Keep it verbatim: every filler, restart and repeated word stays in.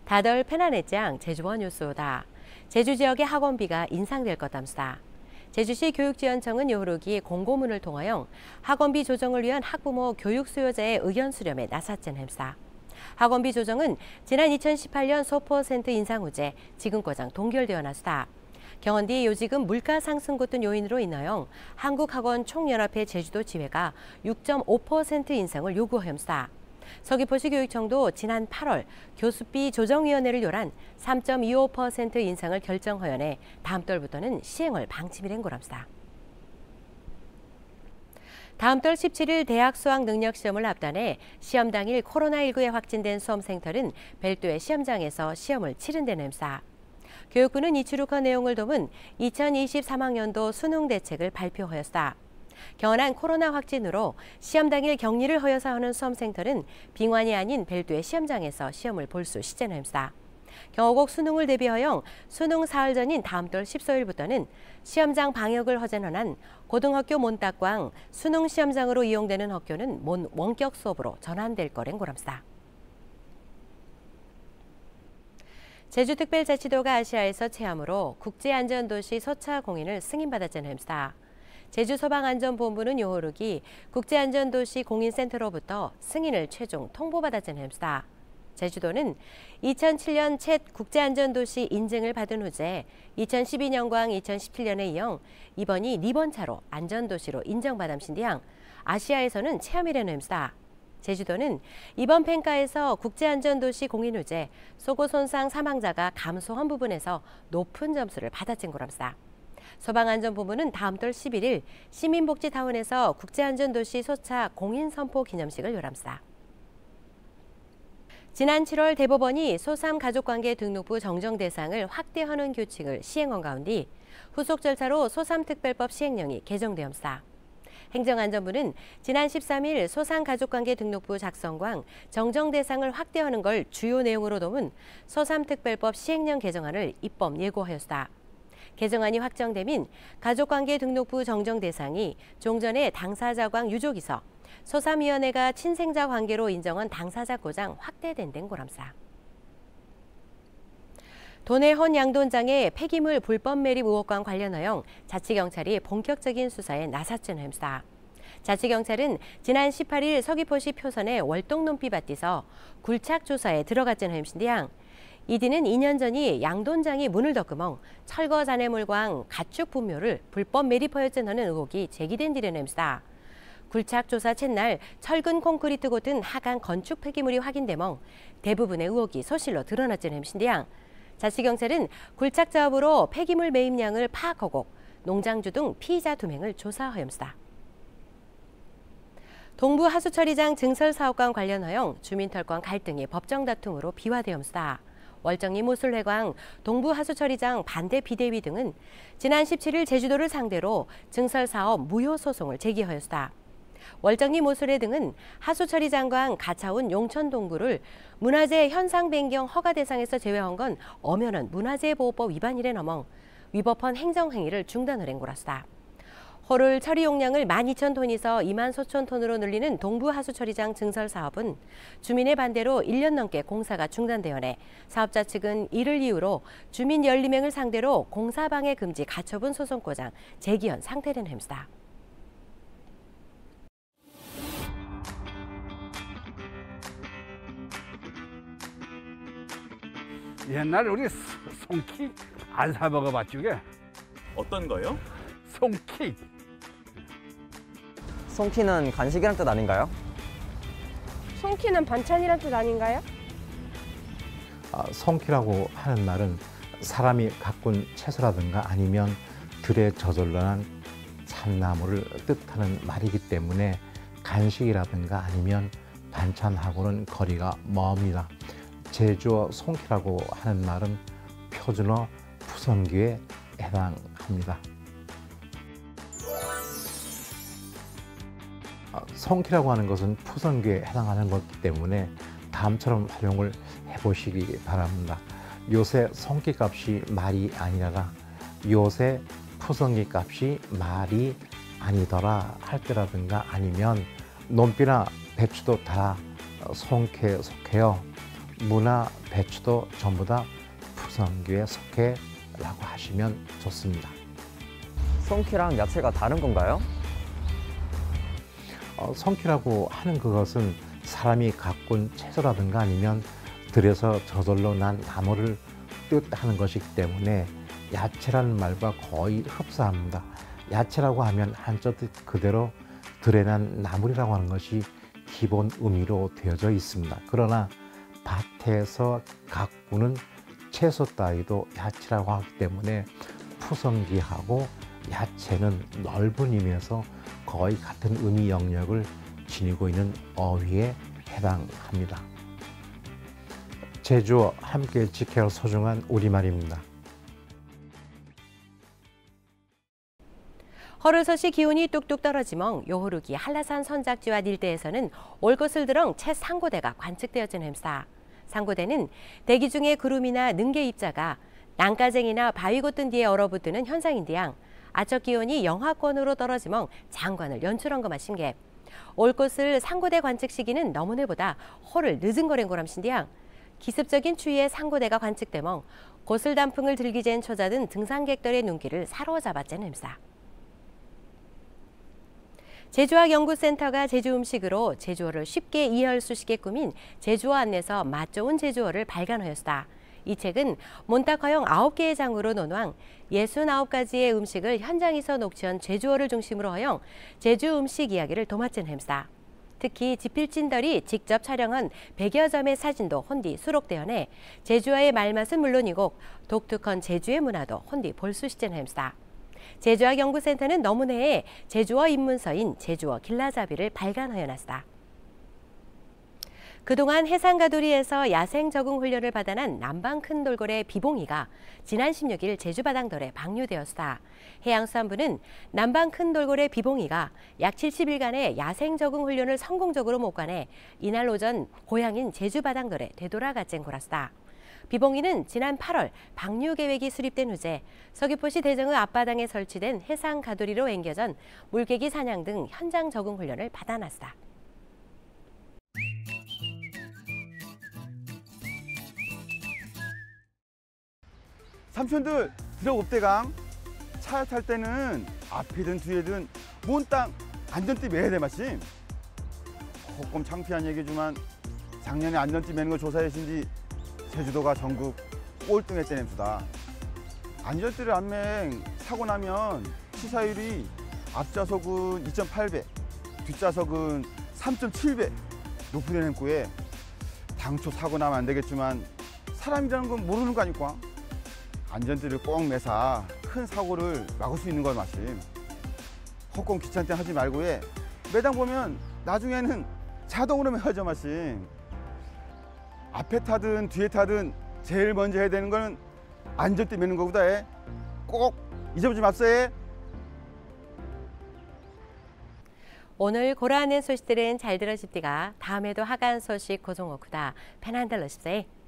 다들 편안했장 제주원 뉴스다. 제주 지역의 학원비가 인상될 것담수다. 제주시 교육지원청은 요후르기 공고문을 통하여 학원비 조정을 위한 학부모 교육 수요자의 의견 수렴에 나섰전 햄사. 학원비 조정은 지난 이천십팔 년 오 퍼센트 인상 후제 지금과장 동결되어 나수다. 경원디 요지금 물가 상승 같은 요인으로 인하여 한국학원총연합회 제주도 지회가 육 점 오 퍼센트 인상을 요구하였습니다. 서귀포시 교육청도 지난 팔월 교수비 조정위원회를 요란 삼 점 이오 퍼센트 인상을 결정하여내 다음 달부터는 시행을 방침이란 거랍니다. 다음 달 십칠 일 대학 수학 능력 시험을 앞단해 시험 당일 코로나십구에 확진된 수험생들은 별도의 시험장에서 시험을 치른다는 햄사. 교육부는 이 추록한 내용을 담은 이천이십삼 학년도 수능 대책을 발표하였다. 경원한 코로나 확진으로 시험 당일 격리를 하여서 하는 수험생들은 빙환이 아닌 별도의 시험장에서 시험을 볼 수 있다는 햄사. 경호국 수능을 대비하여 수능 사흘 전인 다음 달 십사 일부터는 시험장 방역을 허전한 고등학교 몬탁광 수능 시험장으로 이용되는 학교는 몬 원격 수업으로 전환될 거란 거랍니다. 제주특별자치도가 아시아에서 체험으로 국제안전도시 서차 공인을 승인받았다는 햄사. 제주소방안전본부는 요후르기 국제안전도시 공인센터로부터 승인을 최종 통보받았다는 햄사. 제주도는 이천칠 년 챗 국제안전도시 인증을 받은 후제 이천십이 년과 이천십칠 년에 이어 이번이 네 번 차로 안전도시로 인정받았신 뒤양 아시아에서는 체험이라는 햄사. 제주도는 이번 평가에서 국제안전도시 공인 후제 소고 손상 사망자가 감소한 부분에서 높은 점수를 받았진 거랍니다. 소방안전본부는 다음 달 십일 일 시민복지타운에서 국제안전도시 소차 공인선포 기념식을 열합니다. 지난 칠월 대법원이 소삼가족관계 등록부 정정 대상을 확대하는 규칙을 시행한 가운데 후속 절차로 소삼특별법 시행령이 개정되었습니다. 행정안전부는 지난 십삼 일 소상가족관계 등록부 작성광 정정 대상을 확대하는 걸 주요 내용으로 담은 소삼특별법 시행령 개정안을 입법 예고하였다. 개정안이 확정되면 가족관계 등록부 정정 대상이 종전의 당사자광 유족이서 소삼위원회가 친생자 관계로 인정한 당사자고장 확대된된 거람사. 도내헌 양돈장의 폐기물 불법 매립 의혹과 관련하여 자치경찰이 본격적인 수사에 나섰다는 햄사. 자치경찰은 지난 십팔 일 서귀포시 표선의 월동논비 밭에서 굴착 조사에 들어갔다는 햄신디양. 이디는 이 년 전이 양돈장이 문을 덮으멍 철거 잔해물과 가축 분묘를 불법 매립하였다는 의혹이 제기된 뒤라는 햄사. 굴착 조사 첫날 철근 콘크리트 같은 하강 건축 폐기물이 확인되멍 대부분의 의혹이 소실로 드러났다는 햄신디양. 자치경찰은 굴착 작업으로 폐기물 매입량을 파악하고 농장주 등 피의자 두 명을 조사하였습니다. 동부 하수처리장 증설 사업과 관련하여 주민털권 갈등이 법정 다툼으로 비화되었습니다. 월정리 모술회관, 동부 하수처리장 반대 비대위 등은 지난 십칠 일 제주도를 상대로 증설 사업 무효 소송을 제기하였습니다. 월정리 모술회 등은 하수처리장과 가차운 용천동부를 문화재 현상 변경 허가 대상에서 제외한 건 엄연한 문화재보호법 위반이래 넘어 위법한 행정행위를 중단을 한 거랍니다. 호를 처리 용량을 만 이천 톤에서 이만 소천 톤으로 늘리는 동부 하수처리장 증설 사업은 주민의 반대로 일 년 넘게 공사가 중단되어내 사업자 측은 이를 이유로 주민 열두 명을 상대로 공사방해 금지 가처분 소송고장 제기한 상태된 햄스다. 옛날에 우리 송키 안 사 먹어봤지 그게? 어떤 거요? 송키. 송키는 간식이란 뜻 아닌가요? 송키는 반찬이란 뜻 아닌가요? 아, 송키라고 하는 말은 사람이 가꾼 채소라든가 아니면 들에 저절러난 참나무를 뜻하는 말이기 때문에 간식이라든가 아니면 반찬하고는 거리가 멉니다. 제주어 송키라고 하는 말은 표준어 푸성귀에 해당합니다. 송키라고 하는 것은 푸성귀에 해당하는 것이기 때문에 다음처럼 활용을 해보시기 바랍니다. 요새 송키 값이 말이 아니라 요새 푸성귀 값이 말이 아니더라 할 때라든가 아니면 논비나 배추도 다 송캐 속해요. 무나 배추도 전부 다 푸성귀에 속해라고 하시면 좋습니다. 송키랑 야채가 다른 건가요? 어, 송키라고 하는 그것은 사람이 가꾼 채소라든가 아니면 들에서 저절로 난 나무를 뜻하는 것이기 때문에 야채라는 말과 거의 흡사합니다. 야채라고 하면 한자 뜻 그대로 들에 난 나물이라고 하는 것이 기본 의미로 되어져 있습니다. 그러나 밭에서 가꾸는 채소 따위도 야채라고 하기 때문에 푸성귀하고 야채는 넓은 의미에서 거의 같은 의미 영역을 지니고 있는 어휘에 해당합니다. 제주어 함께 지켜야 할 소중한 우리말입니다. 허르서시 기온이 뚝뚝 떨어지멍 요호르기 한라산 선작지와 일대에서는 올 것을 들엉 채 상고대가 관측되어진 햄사. 상고대는 대기 중에 구름이나 능계 입자가 난가쟁이나 바위 곧든 뒤에 얼어붙는 현상인데양 아적 기온이 영하권으로 떨어지멍 장관을 연출한 것만 심개. 올 것을 상고대 관측 시기는 너무네보다 호를 늦은 거랜 거람신데양 기습적인 추위에 상고대가 관측되멍 고슬 단풍을 들기젠 초자든 등산객들의 눈길을 사로잡았젠 햄사. 제주학연구센터가 제주 음식으로 제주어를 쉽게 이해할 수 있게 꾸민 제주어 안내서 맛 좋은 제주어를 발간하였다. 이 책은 몬탁화형 아홉 개의 장으로 논왕 예순아홉 가지의 음식을 현장에서 녹취한 제주어를 중심으로 허용 제주 음식 이야기를 도맡은 햄사. 특히 지필진들이 직접 촬영한 백여 점의 사진도 혼디 수록되어내 제주어의 말맛은 물론이고 독특한 제주의 문화도 혼디 볼 수 있는 햄사. 제주학연구센터는 너무내에 제주어 입문서인 제주어 길라잡이를 발간하여 놨다. 그동안 해상가두리에서 야생 적응 훈련을 받아난 남방 큰 돌고래 비봉이가 지난 십육 일 제주바당돌에 방류되었다. 해양수산부는 남방 큰 돌고래 비봉이가 약 칠십 일간의 야생 적응 훈련을 성공적으로 목관해 이날 오전 고향인 제주바당돌에 되돌아갔젠 고랐다. 비봉이는 지난 팔월 방류 계획이 수립된 후제 서귀포시 대정읍 앞바당에 설치된 해상 가두리로 앵겨전 물개기 사냥 등 현장 적응 훈련을 받아놨다. 삼촌들 들어옵대강. 차 탈 때는 앞이든 뒤에든 몬땅 안전띠 매야 돼 마심. 조금 창피한 얘기지만 작년에 안전띠 매는 거 조사하신 뒤 제주도가 전국 꼴등했던 햄수다. 안전띠를 안 맹 사고 나면 치사율이 앞좌석은 이 점 팔 배, 뒷좌석은 삼 점 칠 배 높은 햄구에 당초 사고 나면 안 되겠지만 사람이라는 건 모르는 거 아닐까? 안전띠를 꼭 매사 큰 사고를 막을 수 있는 걸 마심. 헛공 귀찮게 하지 말고 해. 매당 보면 나중에는 자동으로 매어져 마심. 앞에 타든 뒤에 타든 제일 먼저 해야 되는 거는 안전띠 매는 거보다 해. 꼭 잊어보지 맙소해. 오늘 고라하는 소식들은 잘 들으십디가 다음에도 하간 소식 고정오쿠다 페난달러십세.